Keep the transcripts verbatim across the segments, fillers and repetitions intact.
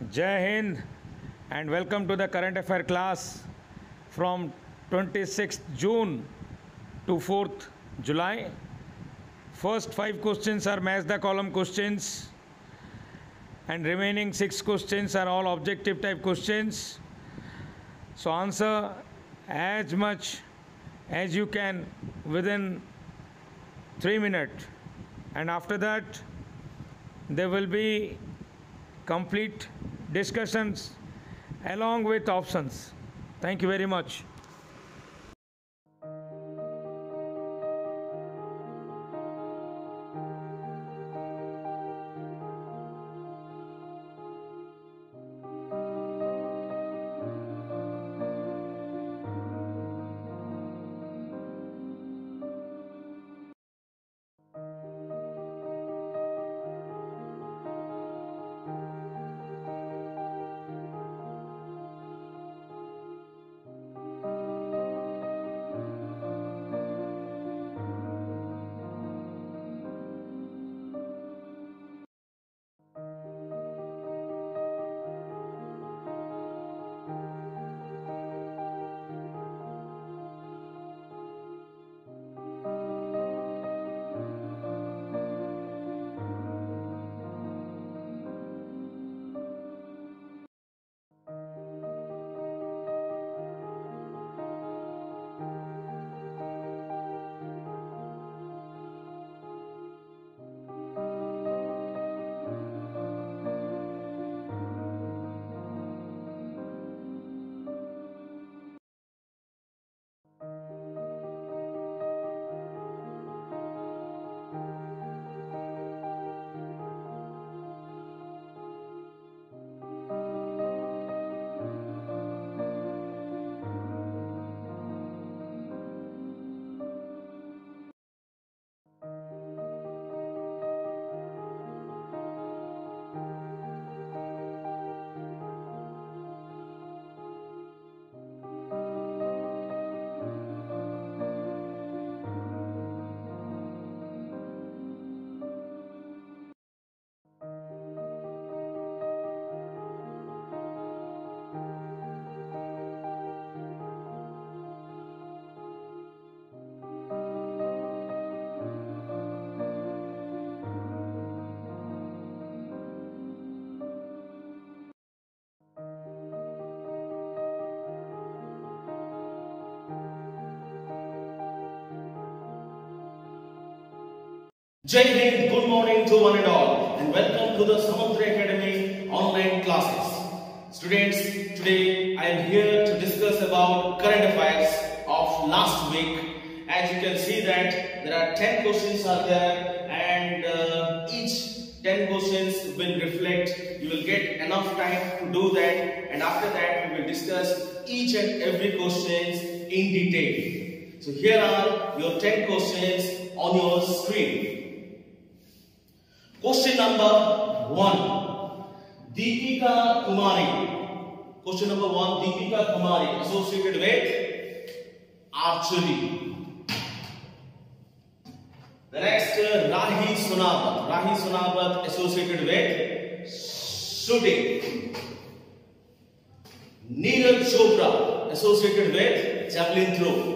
Jai Hind and welcome to the current affair class from twenty-sixth June to fourth July. First five questions are match the column questions and remaining six questions are all objective type questions. So answer as much as you can within three minutes, and after that there will be complete discussions along with options. Thank you very much. Jai Hind, good morning to one and all, and welcome to the Samudra Academy online classes. Students, today I am here to discuss about current affairs of last week. As you can see that there are ten questions are there, and uh, each ten questions will reflect. You will get enough time to do that, and after that we will discuss each and every questions in detail. So here are your ten questions on your screen. Question number one, Deepika Kumari. Question number one, Deepika Kumari, associated with archery. The next, uh, Rahi Sunabat. Rahi Sunabat, associated with shooting. Neeraj Chopra, associated with javelin throw.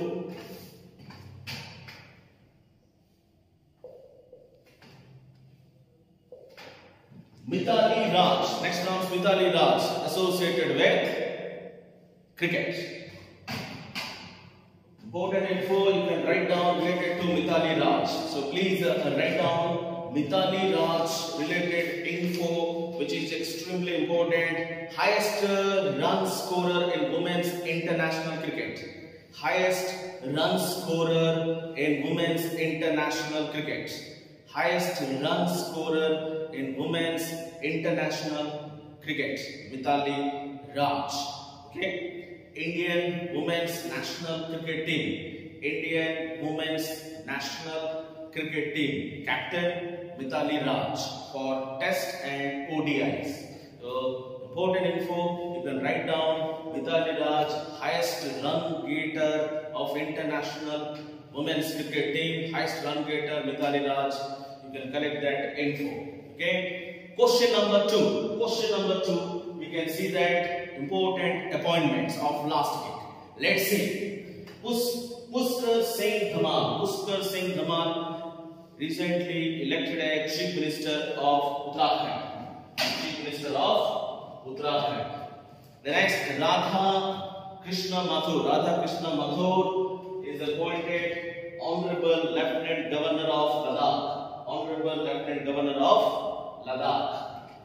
Mithali Raj, next round Mithali Raj, associated with cricket. Important info you can write down related to Mithali Raj. So please uh, write down Mithali Raj related info, which is extremely important. Highest uh, run scorer in women's international cricket. Highest run scorer in women's international cricket. Highest run scorer in women's international cricket, Mithali Raj. Okay, Indian women's national cricket team. Indian women's national cricket team. Captain Mithali Raj for Test and O D Is. So important info you can write down. Mithali Raj, highest run getter of international women's cricket team. Highest run getter Mithali Raj. You can collect that info. Okay. Question number two. Question number two. We can see that important appointments of last week. Let's see. Pus Pushkar Singh Dhamal. Pushkar Singh Dhamal recently elected as Chief Minister of Uttarakhand. Chief Minister of Uttarakhand. The next, Radha Krishna Mathur. Radha Krishna Mathur is appointed Honorable Lieutenant Governor of Ladakh. Honorable Lieutenant Governor of Ladakh.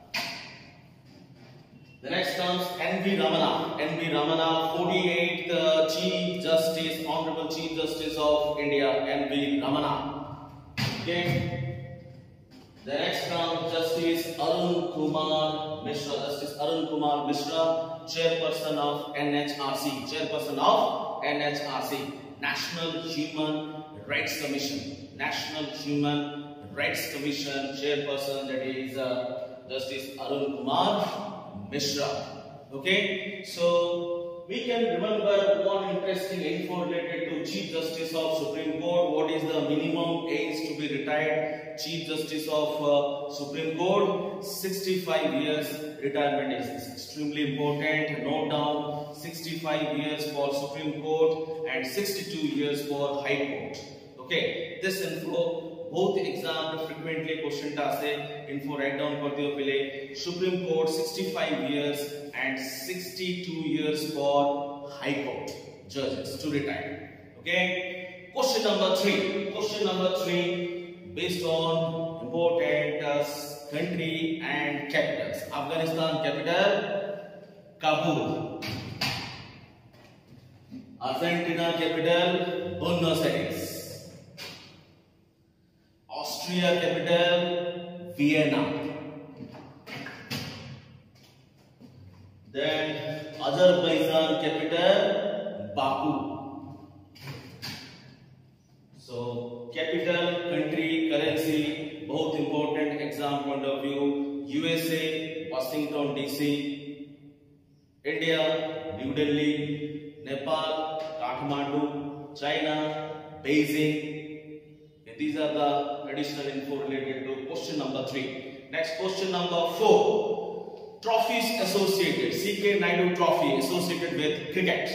The next comes N V Ramana. N V Ramana, forty-eighth uh, Chief Justice, Honorable Chief Justice of India, N V Ramana. Okay. The next comes Justice Arun Kumar Mishra. Justice Arun Kumar Mishra, Chairperson of N H R C. Chairperson of N H R C, National Human Rights Commission. National Human Rights Commission Chairperson, that is uh, Justice Arun Kumar Mishra. Okay, so we can remember one interesting info related to Chief Justice of Supreme Court. What is the minimum age to be retired Chief Justice of uh, Supreme Court? sixty-five years retirement is extremely important. Note down, sixty-five years for Supreme Court and sixty-two years for High Court. Okay, this info both exam frequently question task info write down kar diyo pehle. Supreme Court sixty-five years and sixty-two years for High Court judges to retire. Okay, question number three. Question number three based on important uh, country and capitals. Afghanistan capital Kabul. Argentina capital Buenos Aires. Austria capital Vienna. Then Azerbaijan capital Baku. So capital, country, currency, both important exam point of view. U S A Washington D C. India New Delhi. Nepal Kathmandu. China Beijing. These are the additional info related to question number three. Next, question number four. Trophies associated. C K Naidu Trophy associated with cricket.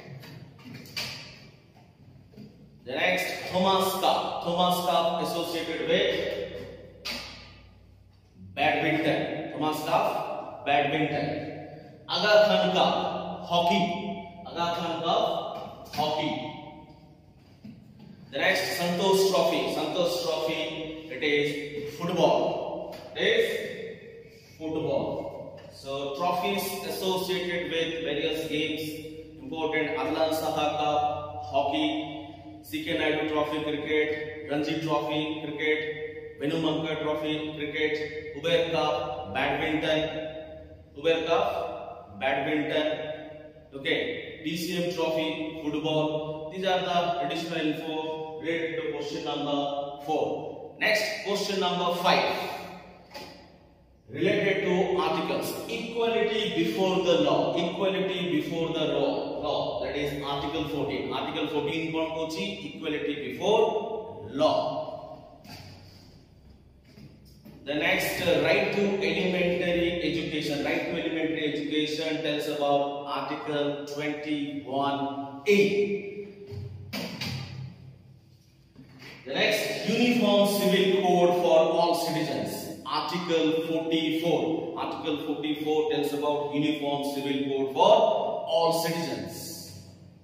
The next, Thomas Cup. Thomas Cup associated with badminton. Thomas Cup, badminton. Aga Khan Cup, hockey. Aga Khan Cup, hockey. The next, Santosh Trophy. Santosh Trophy, it is football. It is football. So trophies associated with various games. Important, Adlan Saha Cup, hockey. C K Naidu Trophy, cricket. Ranji Trophy, cricket. Venu Mankad Trophy, cricket. Uber Cup, badminton. Uber Cup, badminton. Okay. D C M Trophy, football. These are the additional info related to question number four. Next, question number five. Related to articles. Equality before the law. Equality before the law. Law. That is Article fourteen. Article fourteen kon kochi equality before law. The next, uh, right to elementary education. Right to elementary education tells about Article twenty-one A. The next, Uniform Civil Code for all citizens. Article forty-four. Article forty-four tells about Uniform Civil Code for all citizens.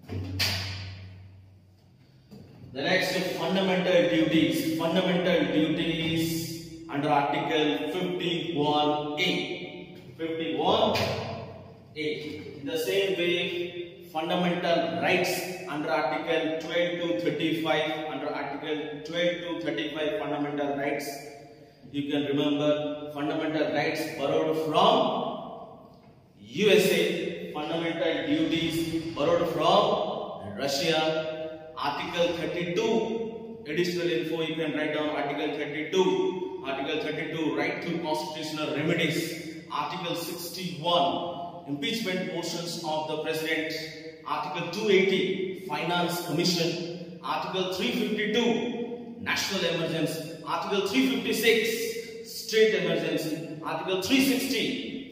The next, fundamental duties. Fundamental duties under Article fifty-one A. fifty-one A. In the same way, fundamental rights under Article twelve to thirty-five. Under Article twelve to thirty-five, fundamental rights. You can remember fundamental rights borrowed from U S A. Fundamental duties borrowed from Russia. Article thirty-two. Additional info you can write down. Article thirty-two. Article thirty-two. Right to constitutional remedies. Article sixty-one. Impeachment motions of the President. Article two eighty. Finance Commission. Article three fifty-two. National Emergency. Article three fifty-six. State Emergency. Article three sixty.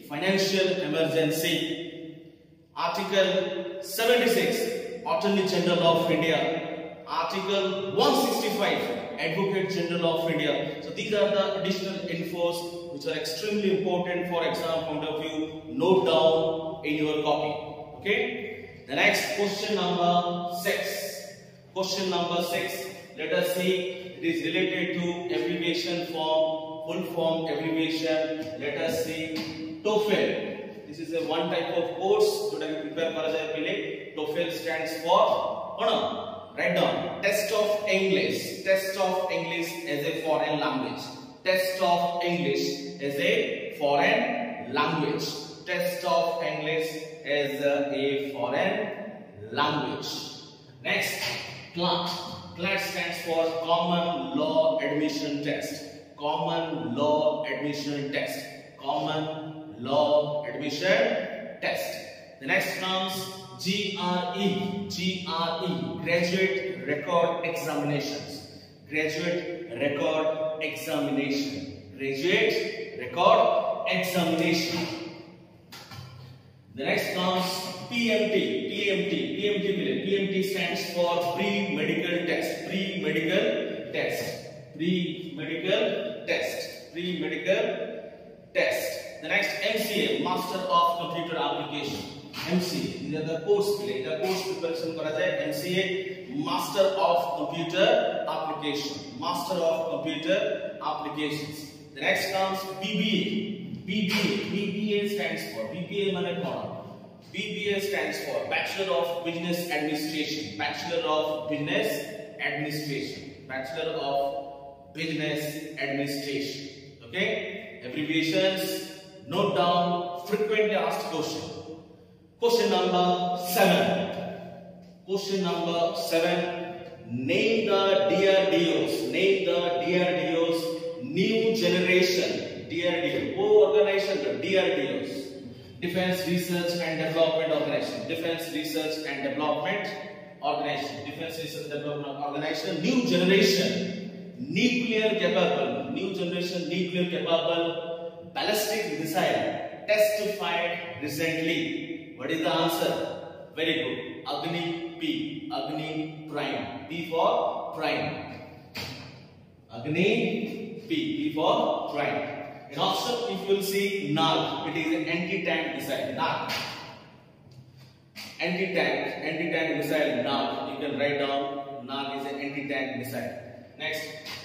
financial emergency. Article seventy-six, Attorney General of India. Article one sixty-five, Advocate General of India. So these are the additional infos which are extremely important for exam point of view. Note down in your copy. Okay. The next question number six. Question number six. Let us see. It is related to abbreviation form, full form abbreviation. Let us see. TOEFL. This is a one type of course that I prepare kara jay pehle. TOEFL stands for kona. Write down. Test of English. Test of English as a foreign language. Test of English as a foreign language. Test of English as a foreign language. Next, CLAT. CLAT stands for Common Law Admission Test. Common Law Admission Test. Common Law Admission Test. The next comes G R E. G R E. Graduate Record Examinations. Graduate Record Examination. Graduate Record Examination. The next comes P M T. P M T. P M T. P M T stands for Pre-Medical Test. Pre-Medical Test. Pre-Medical Test. Pre-Medical Test. The next M C A, Master of Computer Application. M C A. These are the course play. The course preparation kara jay. M C A, Master of Computer Application. Master of Computer Applications. The next comes B B A. B B A. B B A stands for. B B A mane kona? B B A stands for Bachelor of Business Administration. Bachelor of Business Administration. Bachelor of Business Administration. Okay? Abbreviations. Note down frequently asked question. Question number seven. Question number seven. Name the D R D Os. Name the D R D Os. New generation. D R D O. Wo organization the D R D Os. Defense Research and Development Organization. Defense Research and Development Organization. Defense Research and Development Organization. New generation. Nuclear capable. New generation nuclear capable. Ballistic missile testified recently. What is the answer? Very good. Agni P. Agni Prime. P for prime. Agni P. P for prime. In option, if you will see Nag, it is an anti-tank missile. Nag. Anti-tank. Anti-tank missile. Nag. You can write down. Nag is an anti-tank missile. Next.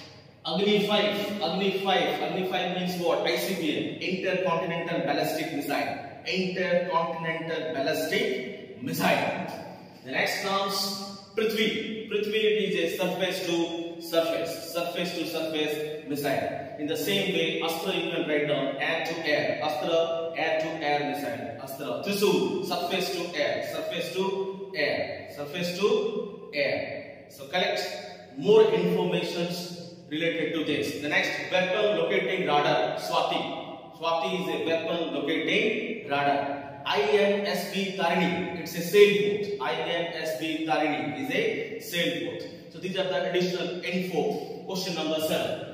Agni five. Agni five. Agni five means what? I C B M. Intercontinental Ballistic Missile. Intercontinental Ballistic Missile. The next comes Prithvi. Prithvi is a surface to surface. Surface to surface missile. In the same way, Astra you can write down air to air. Astra air to air missile. Astra. Trisul surface to air. Surface to air. Surface to air. So collect more informations related to this. The next, weapon locating radar. Swati. Swati is a weapon locating radar. I N S V Tarini. It's a sailboat. I N S V Tarini is a sailboat. So these are the additional info. Question number seven.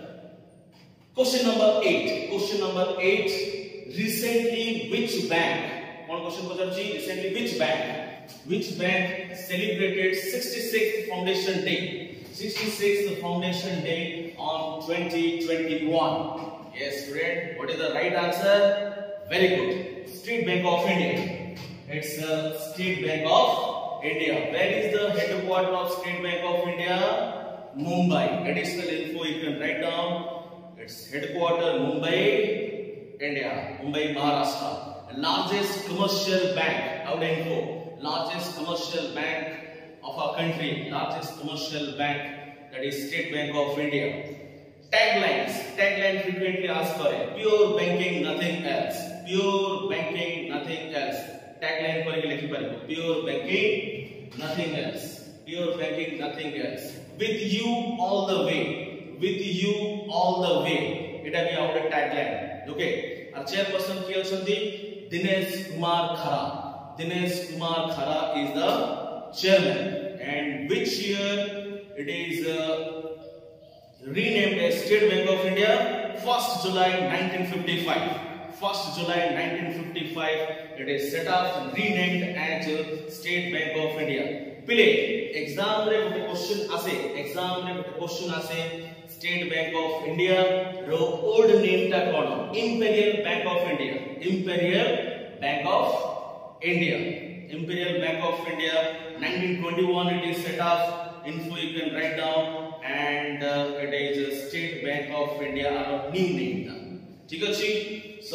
Question number eight. Question number eight. Recently, which bank? One question was recently which bank? Which bank celebrated sixty-sixth Foundation Day? sixty-sixth Foundation Day on twenty twenty-one. Yes, friend. What is the right answer? Very good. State Bank of India. It's the State Bank of India. Where is the headquarters of State Bank of India? Mumbai. Additional info you can write down. Its headquarters Mumbai, India. Mumbai, Maharashtra. The largest commercial bank. Out info. Largest commercial bank of our country. Largest commercial bank, that is State Bank of India. Taglines. Tagline frequently asked for it. Pure banking, nothing else. Pure banking, nothing else. Tagline for it. Pure banking, nothing else. Pure banking, nothing else. With you all the way. With you all the way. It will be our tagline. Okay. Our chairperson P L Shanti, Dinesh Kumar Khara. Dinesh Kumar Khara is the chairman. And which year it is uh, renamed as State Bank of India? first July nineteen fifty-five. first July nineteen fifty-five. It is set up renamed as State Bank of India. Pile exam re gote question ase exam re gote question ase State Bank of India ro old name ta kono Imperial Bank of India. Imperial Bank of India. Imperial Bank of India nineteen twenty-one it is set up. Info you can write down, and uh, it is State Bank of India or new name ta. ठीक है जी. So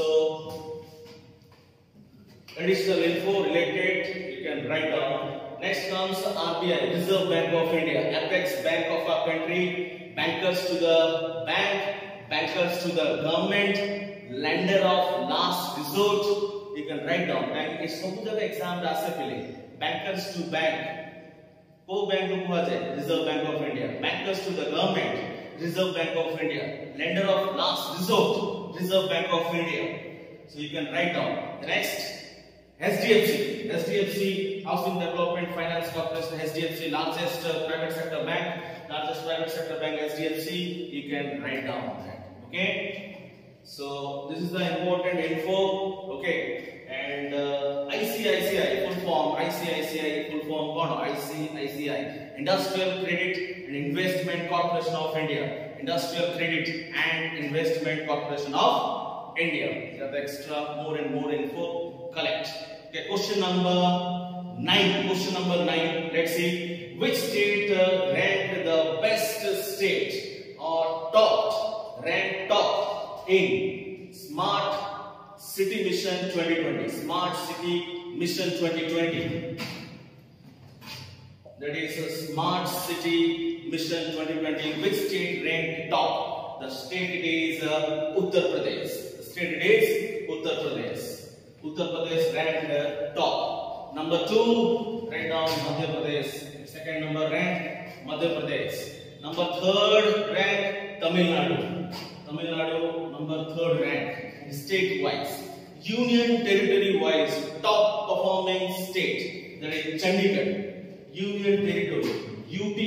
additional info related you can write down. Next comes R B I, Reserve Bank of India, apex bank of our country. Bankers to the bank, bankers to the government, lender of last resort. You can write down. Bank is सब जगह exam रास्ते पहले. Bankers to bank. को bank को कहा जाए Reserve Bank of India. Bankers to the government, Reserve Bank of India. Lender of last resort, Reserve Bank of India. So you can write down. The next, H D F C. H D F C, Housing Development Finance Corporation. H D F C, largest uh, private sector bank. Largest private sector bank, H D F C. You can write down that. Okay. So this is the important info. Okay. And uh, I C I C I full form. I C I C I full form. What? I C I C I. Industrial Credit and Investment Corporation of India. Industrial Credit and Investment Corporation of India. You have extra more and more info. Collect. Okay. Question number nine. Question number nine. Let's see. Which state uh, ranked the best state or topped, ranked top in Smart City Mission twenty twenty? Smart City Mission twenty twenty. That is a Smart City Mission twenty twenty. Which state ranked top? The state is uh, Uttar Pradesh. The state is Uttar Pradesh. Uttar Pradesh ranked uh, top. Number two, write down Madhya Pradesh. Second number ranked Madhya Pradesh. Number third rank Tamil Nadu. Tamil Nadu number third rank. State wise, union territory wise, top performing state, that is Chandigarh. Union territory, U T,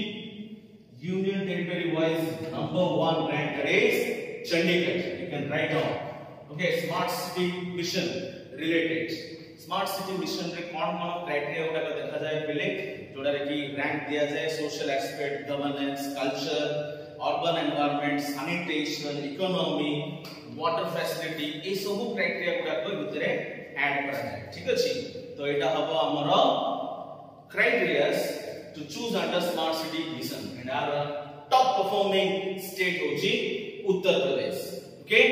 union territory wise number one rank, that is Chandigarh. You can write down. Okay, Smart City Mission related. Smart City Mission रे कौन कौन criteria उड़ा का देखा जाए पहले जोड़ा रे की रैंक दिया जाए social aspect, governance, culture, urban environment, sanitation, economy, water facility, ये सब क्राइटेरिया गुडा को भितरे ऐड करा जाए. ठीक अछि. तो एटा हबो हमर criterias to choose under smart city mission, and our top performing state होची Uttar Pradesh. Okay.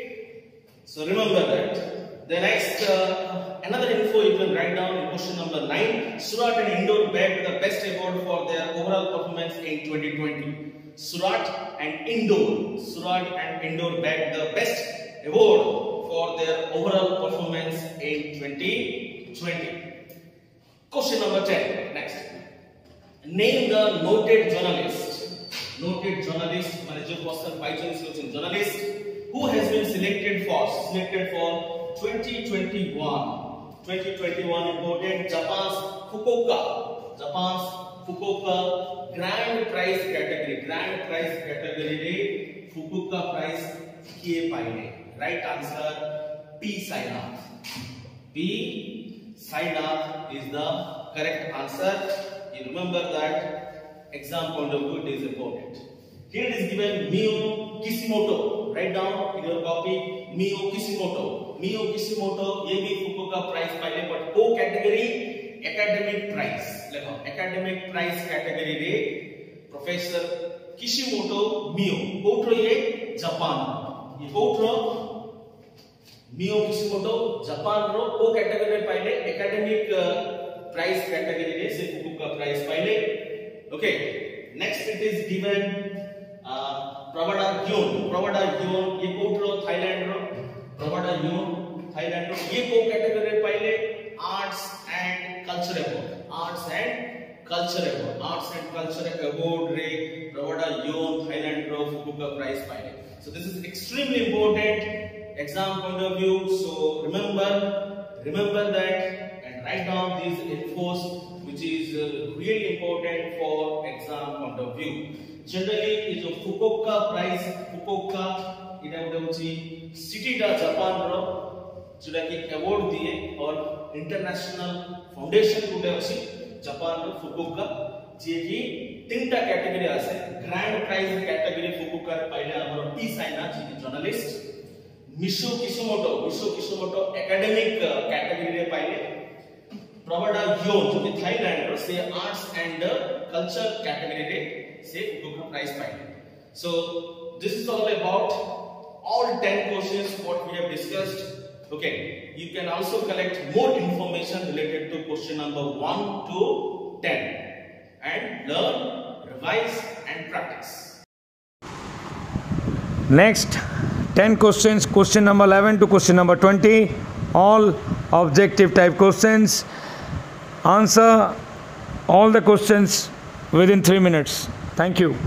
So remember that. The next uh, another info you can write down in question number nine. Surat and Indore bagged the best award for their overall performance in twenty twenty. Surat and Indore. Surat and Indore bagged the best award for their overall performance in twenty twenty. Question number ten. Next. Name the noted journalist. Noted journalist. माने जो question by chance journalist who has been selected for selected for twenty twenty-one. twenty twenty-one important Japan's Fukuoka. Japan's Fukuoka Grand Prize category. Grand Prize category रे Fukuoka Prize किए पाइने. Right answer P. Sainath. P. Sainath is the correct answer. You remember that exam point of view it is important. Here it is given Mio Kishimoto. Write down in your copy Mio Kishimoto. Mio Kishimoto ये भी Fukuoka Prize पाइने but को category academic prize. देखो academic prize category रे Professor Kishimoto Mio. कोट्रो ये Japan. ये कोट्रो Mio Kishimoto Japan रो को category पाइने academic prize category रे से Fukuoka Prize पाइने. Okay. Next it is given uh, Pravada Yon. Pravada Yon ये कोट्रो Thailand रो. Pravada Yon Thailand रो ये को category पाइने arts and culture award. Arts and culture award. Arts and culture award रे Pravada Yon Thailand रो Fukuoka Prize पाइने. So this is extremely important exam point of view. So remember, remember that and write down these infos which is uh, really important for exam point of view. Generally, is a Fukuoka Prize. Fukuoka ida uda uchi city da Japan ro जोटा कि award दिए और international foundation गुटे अछि Japan रो Fukuoka जे कि तीनटा category आसे grand prize category Fukuoka पाइले हमर टी साइना जे कि journalist Mio Kishimoto Mio Kishimoto academic category रे पाइले प्रवडा यो जो कि थाईलैंड रो से आर्ट्स एंड कल्चर कैटेगरी रे से फुकुओका प्राइज पाइले so this is all about all ten questions what we have discussed. Okay, you can also collect more information related to question number one to ten and learn, revise and practice. Next ten questions, question number eleven to question number twenty, all objective type questions. Answer all the questions within three minutes. Thank you.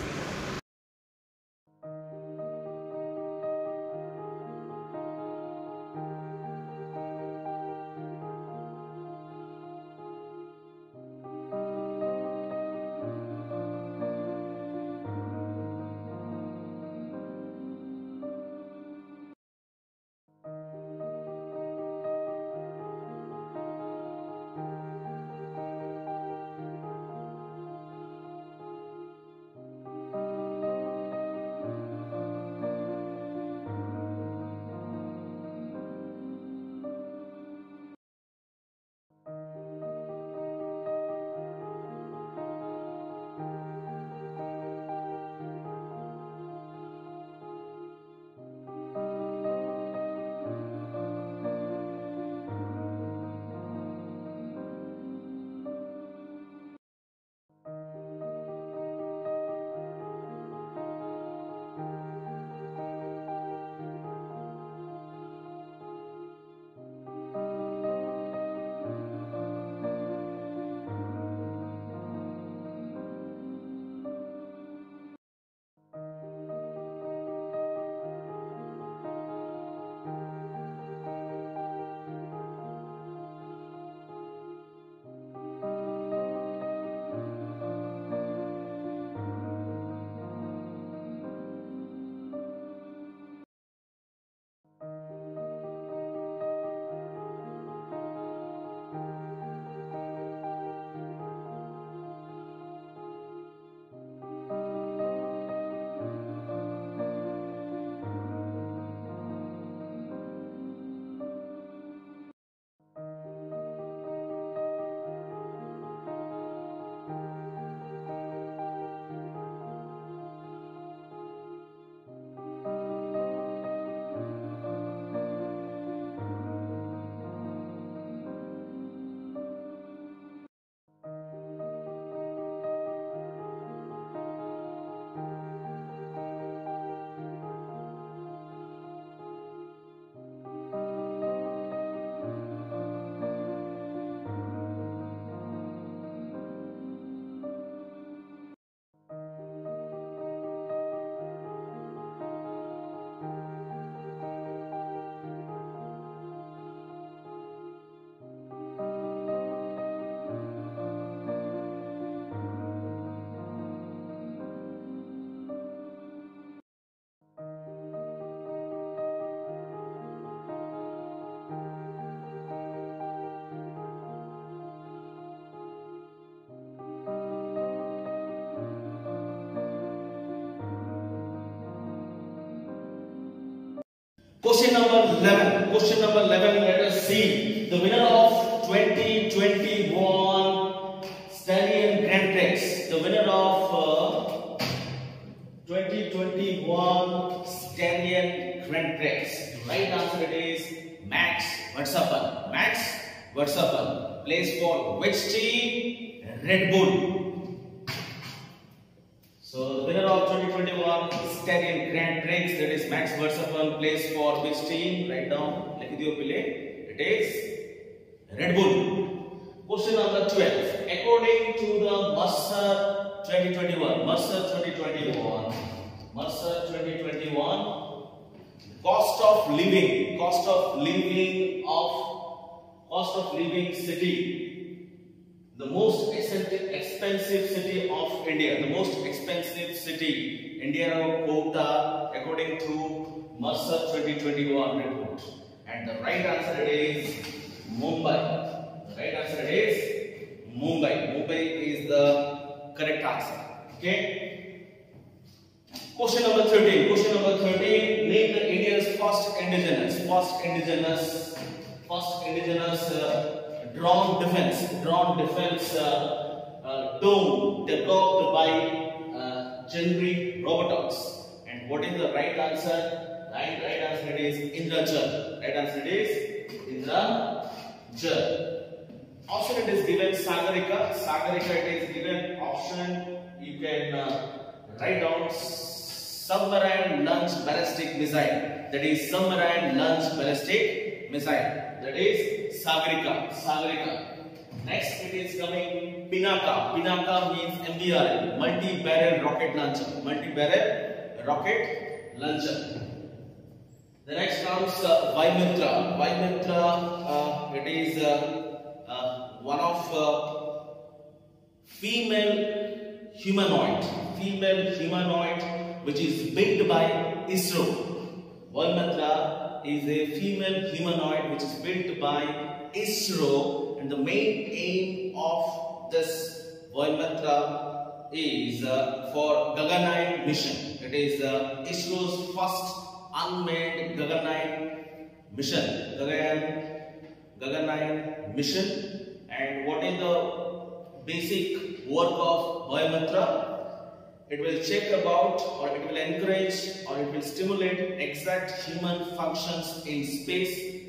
Question number eleven. Question number eleven. Let us see the winner of twenty twenty-one Stallion Grand Prix. The winner of uh, twenty twenty-one Stallion Grand Prix. The right answer it is Max Verstappen. Max Verstappen plays for which team? Red Bull. So the winner of twenty twenty-one Stallion Grand Prix, that is Max Verstappen, plays for which team? Write down. Likh diyo pile. It is Red Bull. Question number twelve. According to the Mercer twenty twenty-one, Mercer twenty twenty-one, Mercer twenty twenty-one, cost of living, cost of living of, cost of living city. The most expensive city of India, the most expensive city, India Kota, according to Mercer twenty twenty-one report. And and the right answer is Mumbai. The right answer is Mumbai. Mumbai is the correct answer. Okay. Question number thirteen. Question number thirteen. Name the India's first indigenous, first indigenous, first indigenous uh, drone defense, drone defense uh, uh, dome developed by uh, Genry Robotics. And what is the right answer? Right, right answer is Indrajal. Right answer is Indrajal. Option it is given Sagarika. Sagarika it is given option. You can uh, write down submarine launch ballistic missile. That is submarine launch ballistic missile. That is Sagarika. Sagarika. Next it is coming Pinaka. Pinaka means M B R L, multi-barrel rocket launcher. Multi-barrel rocket launcher. The next comes uh, Vaimitra. Vaimitra, uh, it is uh, uh, one of uh, female humanoid, female humanoid which is built by ISRO. Vaimitra is a female humanoid which is built by ISRO, and the main aim of this Vaimitra is uh, for Gaganyaan mission. It is uh, ISRO's first unmanned Gaganyaan mission, Gaganyaan, Gaganyaan mission. And what is the basic work of Vaimitra? It will check about, or it will encourage, or it will stimulate exact human functions in space,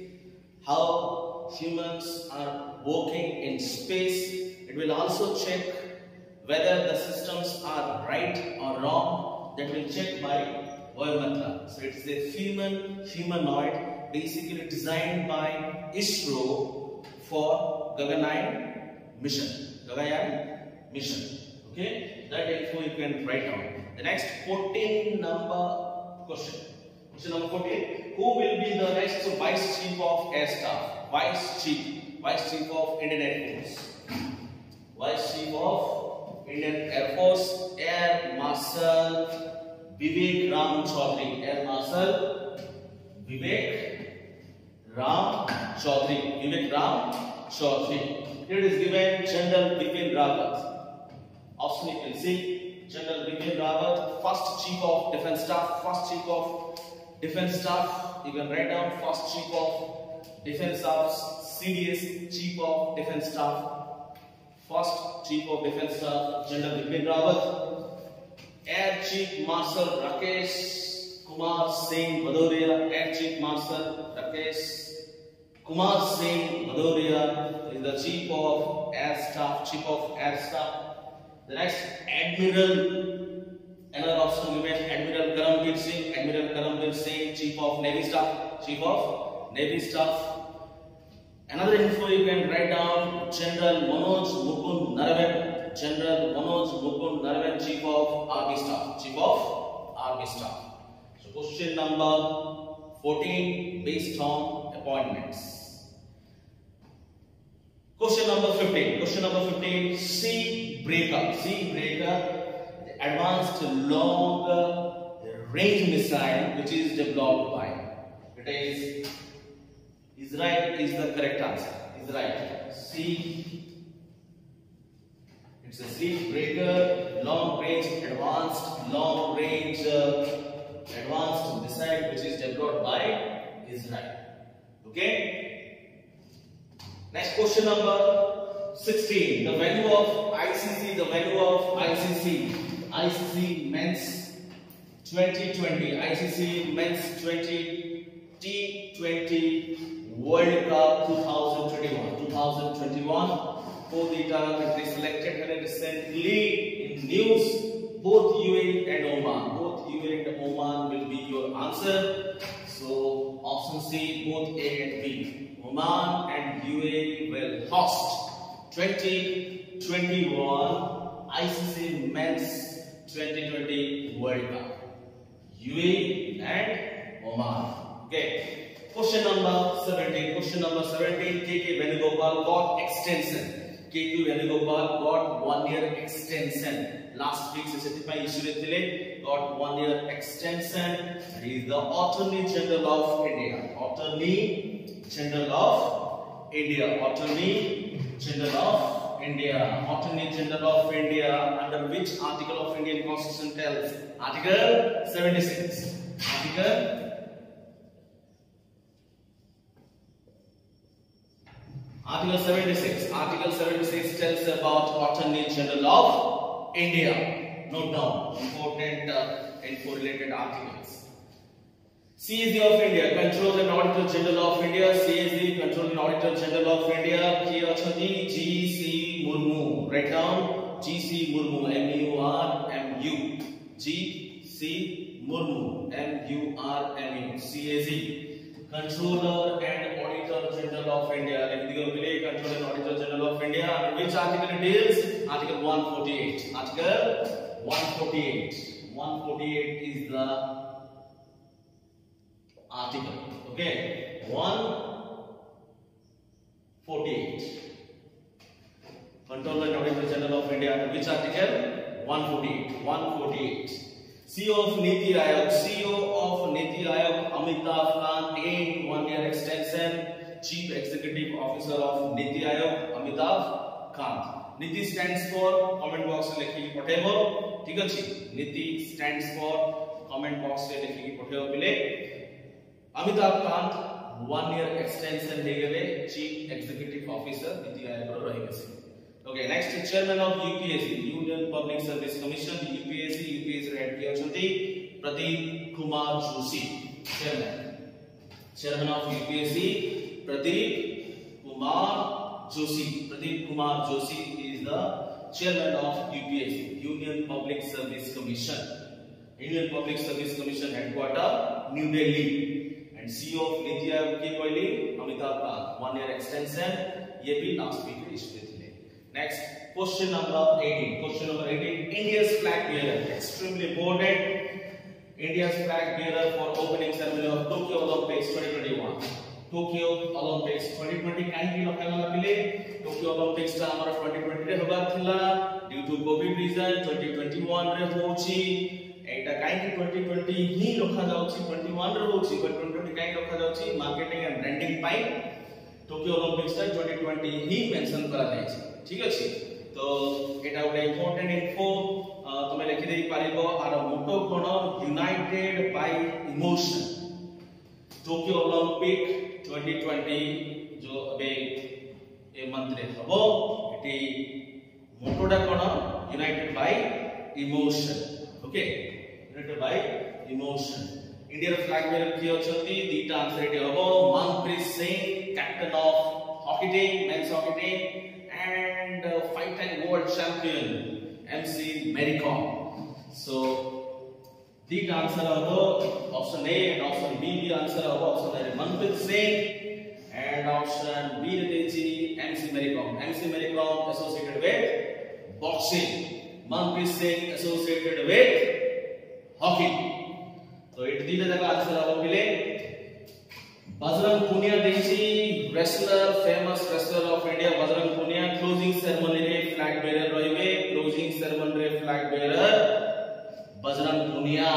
how humans are working in space. It will also check whether the systems are right or wrong. That will check by Vaimitra. So it is a female humanoid basically designed by ISRO for Gaganyaan mission. Gaganyaan mission. Okay, that info you can write down. The next fourteen number question. Question number fourteen. Who will be the next Vice Chief of Air Staff? Vice Chief. Vice Chief of Indian Air Force. Vice Chief of Indian Air Force, Air Marshal Vivek Ram Chaudhary. Air Marshal Vivek Ram Chaudhary. Vivek Ram Chaudhary. Here it is given General Bipin Rawat. Option you can see General Bipin Rawat, first Chief of Defence Staff. First Chief of Defence Staff. You can write down first Chief of Defence Staff. C D S Chief of Defence Staff. First Chief of Defence Staff General Bipin Rawat. Air Chief Marshal Rakesh Kumar Singh Bhadoria. Air Chief Marshal Rakesh Kumar Singh Bhadoria is the Chief of Air Staff. Chief of Air Staff. The next Admiral, another option given Admiral Karambir Singh. Admiral Karambir Singh, Chief of Navy Staff. Chief of Navy Staff. Another info you can write down General Manoj Mukund Narayan. General Manoj Mukund Narayan, Chief of Army Staff. Chief of Army Staff. So question number fourteen based on appointments. Question number fifteen. Question number fifteen. Sea Breaker. Sea Breaker, the advanced long range missile which is developed by. It is Israel is the correct answer. Israel. Sea. It's a Sea Breaker, long range, advanced, long range, uh, advanced missile which is developed by Israel. Okay. Next question number sixteen. The venue of I C C. The venue of I C C. I C C Men's twenty twenty. I C C Men's twenty T twenty World Cup twenty twenty-one. twenty twenty-one. Both the country selected very recently in news. Both U A E and Oman. Both U A E and Oman will be your answer. So option C, both A and B. Oman and U A E will host twenty twenty-one I C C Men's twenty twenty World Cup. U A E and Oman. Okay. Question number seventeen. Question number seventeen. K K Venugopal got extension. K K Venugopal got one year extension. Last week, Sesatipai Ishurethile got one year extension. He is the Attorney General of India. Attorney General of India. Attorney General of India. Attorney General of India. Under which article of Indian Constitution tells? Article seventy-six. Article Article seventy-six. Article seventy-six tells about Attorney General of India. Note down important uh, info related articles. C A G of India, Control and Auditor General of India. C A G, Control and Auditor General of India. K Achati G C Murmu. Write down G C Murmu. M U R M U. G C Murmu. M U R M U. C A G. Controller and Auditor General of India. Controller and Auditor General of India. Under which article it is? Article one forty-eight. Article one forty-eight. one forty-eight is the article. Okay. one forty-eight. Controller and Auditor General of India. Under which article? one forty-eight. one forty-eight. C E O of Niti Aayog, C E O of Niti Aayog, Amitabh Kant, gained one year extension. Chief Executive Officer of Niti Aayog, Amitabh Kant. Niti stands for comment box में लिखिए पठेबो, ठीक अछि? Niti stands for comment box में लिखिए पठेबो पिले. Amitabh Kant one year extension ले गेले Chief Executive Officer Niti Aayog रो रही गसी. Okay, next Chairman of U P S C, Union Public Service Commission. U P S C, U P S C head किया चुनती Pradeep Kumar Joshi. Chairman. Chairman of U P S C, Pradeep Kumar Joshi. Pradeep Kumar Joshi is the Chairman of U P S C, Union Public Service Commission. Union Public Service Commission headquarter New Delhi. And C E O of Niti Aayog की कोई Amitabh Kant. One year extension. ये भी last week issue थे. Next, question number eighteen. Question number eighteen. India's flag bearer. Extremely important. India's flag bearer for opening ceremony of Tokyo Olympics twenty twenty-one. Tokyo Olympics twenty twenty काहे लखा गला पिले Tokyo Olympics ता हमर twenty twenty रे होबार थिला due to covid reason twenty twenty-one रे होची एटा काहे twenty twenty ही लखा जाउची twenty-one रे होची but twenty twenty काहे लखा जाउची मार्केटिंग एंड ब्रांडिंग पाई Tokyo Olympics ता twenty twenty ही मेंशन करा जायछि ठीक अछि तो एटा ଗୋଟେ important info तमे लिखि देई पारिबो आर मोटो कोन united by emotion Tokyo Olympic twenty twenty जो अबे ए मंथ रे हबो एटी मोटोडा कोन united by emotion okay united by emotion Indian flag bearer की अछंती दीटा आंसर एटी हबो Manpreet Singh captain of hockey team men's hockey team and uh, five time world champion M C Mary Kom. So the answer is option A and option B. The answer is option A Manpreet Singh and option B is M C Mary Kom. M C Mary Kom associated with boxing. Manpreet Singh associated with hockey. So it is the answer of Pile. Bajrang Punia देची wrestler, famous wrestler of India. Bajrang Punia closing ceremony रे flag bearer रहिबे. Closing ceremony रे flag bearer Bajrang Punia.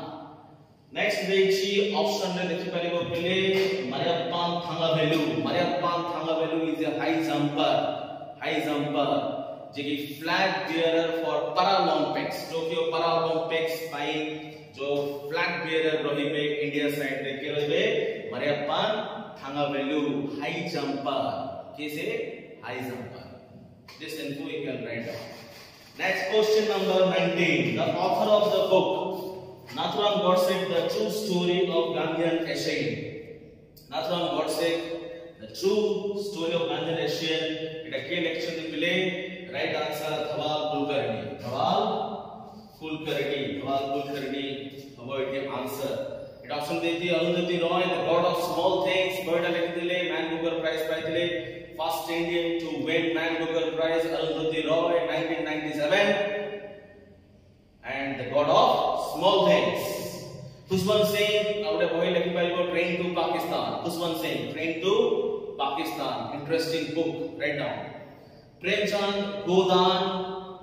Next देची option रे देखि परिबो पहिले Mariappan Thangavelu. Mariappan Thangavelu is a high jumper. High jumper. जेकी flag bearer for Paralympics. Tokyo Paralympics by जो flag bearer रहिबे India side रे के रहिबे Mariappan Thangavelu high jumper. कैसे high jumper? This info you can write down. Next question number nineteen. The author of the book Nathuram Godse, The True Story of Gandhian Essay. Nathuram Godse, The True Story of Gandhian Essay. It a key lecture the play. Right answer Dhawal Kulkarni. Dhawal Kulkarni. Dhawal Kulkarni. Avoid the answer. It option देती Arundhati Roy, the god of small things. Poeta लिख दिले, Man Booker Prize पाई दिले. First Indian to win Man Booker Prize, Arundhati Roy, nineteen ninety-seven. And the god of small things. Khushwant Singh, आवडे बही लिखि पाइबो Train to Pakistan. Khushwant Singh, Train to Pakistan. Interesting book. Write down. Premchand, Godan,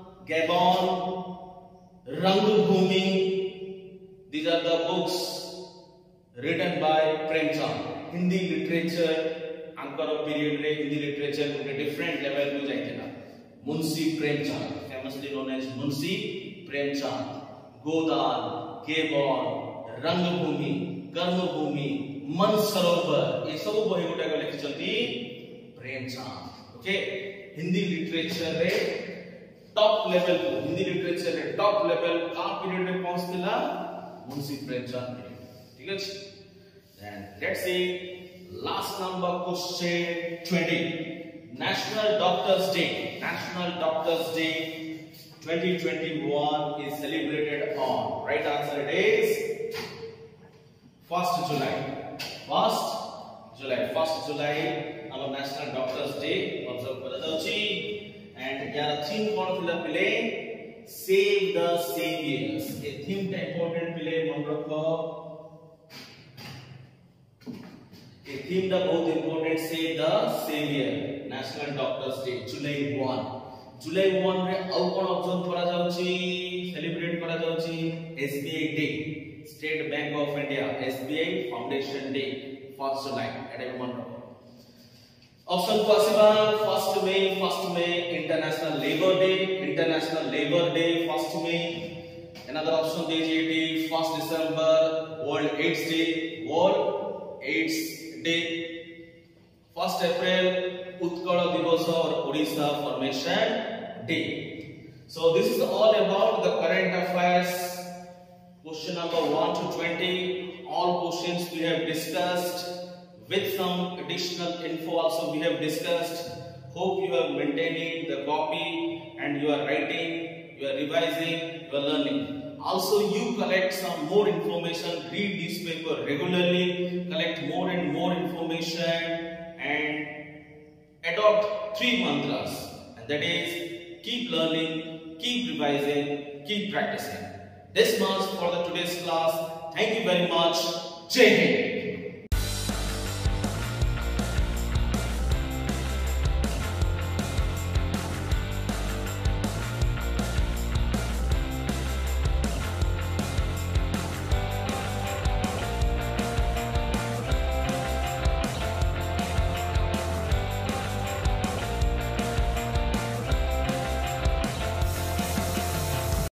Gabon, Rangbhoomi. These are the books written by Premchand. Hindi literature आंकर period रे Hindi literature गोटे different level को जाइथिला Munshi Premchand famously known as Munshi Premchand Godan केवल रंगभूमि कर्मभूमि मनसरोवर ये सब बही गुटा लिखिसंती प्रेमचंद ओके हिंदी लिटरेचर रे टॉप लेवल को हिंदी लिटरेचर रे टॉप लेवल का पीरियड में पहुंचतिला मुंशी प्रेमचंद ठीक है then let's see last number question twenty national doctors day national doctors day twenty twenty-one is celebrated on right answer it is first July first July first July our national doctors day observe kara jauchi and यार theme कौन थिला पिले save the saviours ए theme टा important पिले मन रखो ए थीम दा बहुत important save the saviour national doctors day July one July one रे आउ कोन ऑब्जर्व करा जाउची सेलिब्रेट करा जाउची SBI day State Bank of India SBI foundation day first July एडे मन रखो ऑप्शन को आसीबा first May first May international labour day international labour day first May another option दीजिए first December world AIDS day world AIDS day first April Utkal Divas और Odisha formation day so this is all about the current affairs question number one to twenty all questions we have discussed with some additional info also we have discussed hope you are maintaining the copy and you are writing you are revising you are learning also you collect some more information read this paper regularly collect more and more information and adopt three mantras and that is keep learning keep revising keep practicing this much for the today's class thank you very much jai hind